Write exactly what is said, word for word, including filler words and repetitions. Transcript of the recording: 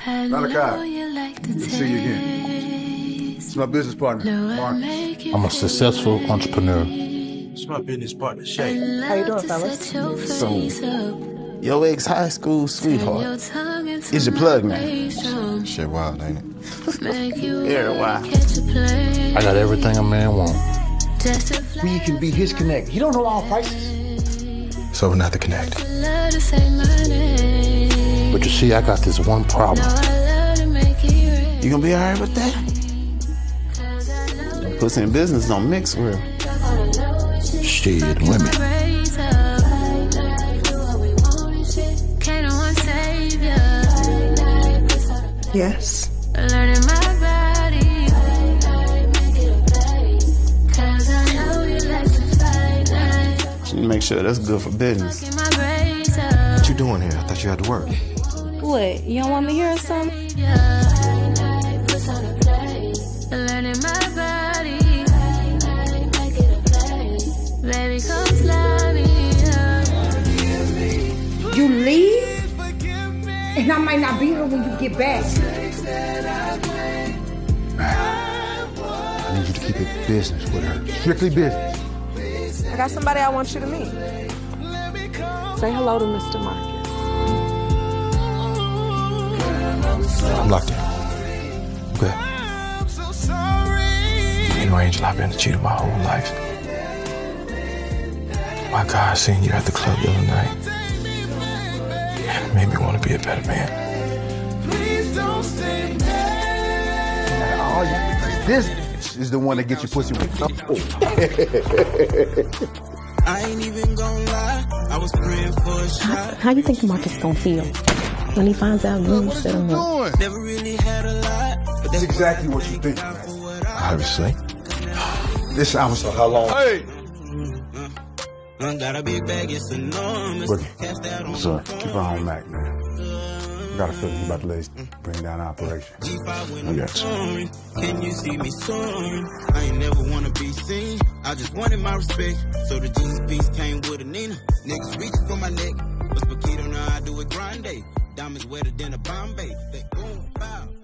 Malachi, good to see you again. It's my business partner, Mark. I'm a successful entrepreneur. It's my business partner, Shay. How you doing, fellas? So, your ex-high school sweetheart is your plug name. Shit wild, ain't it? Very wild. I got everything a man wants. We can be his connect. He don't know all prices. So we're not the connect. But you see, I got this one problem. You gonna be all right with that? Pussy and business don't mix well. Shit, women. Yes. Make sure that's good for business. What you doing here? I thought you had to work. What? You don't want me here or something? You leave, and I might not be here when you get back. I need you to keep it business with her. Strictly business. I got somebody I want you to meet. Say hello to Mister Marcus. I'm locked in. Okay. You know, Angel, I've been a cheater my whole life. My God, I seen you at the club the other night. And it made me want to be a better man. All you, this is the one that gets your pussy with. Oh. I ain't even gonna lie, I was praying for a shot. How you think Marcus is gonna feel when he finds out you set him up? Never really had a lot, but That's exactly what you think. Obviously. This I was for how long? Hey! Got a big bag, it's enormous. Boogie, sir, keep her on Mac, man. I got a feeling you about to lay, bring down operation. I got you. Can you see me soaring? I ain't never wanna be seen. I just wanted my respect. So the Jesus piece came with a Nina. Niggas reaching for my neck. But Paquito, now I do it grind day. Diamonds wetter than a Bombay. They boom, bow.